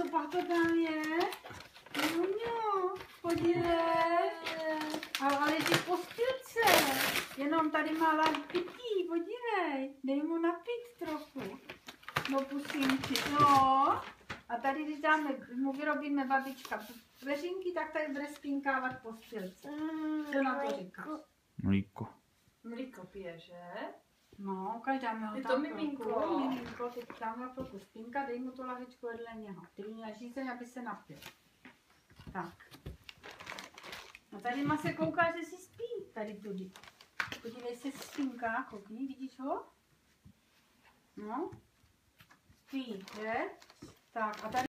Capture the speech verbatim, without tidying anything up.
co pak to tam je? Juňo, podívej. Ale, ale ty postilce. Jenom tady má pití, podívej. Dej mu napít trochu. No pusinči, no. A tady, když dáme, mu vyrobíme babička vteřinky, tak tady bude spinkávat postilce. Co na to říkáš? Mlíko. Mlíko pije, že? No, ukaž, dáme ho Je to tam miminko. trochu. Miminko, teď dáme trochu spinka, dej mu tu lahvičku vedle něho. Ty neží se, aby se napil. Tak. No tady má se kouká, že si spí, tady tudy. Podívej se, spinká, koukni, vidíš ho? No. Spí, že? Tak a tady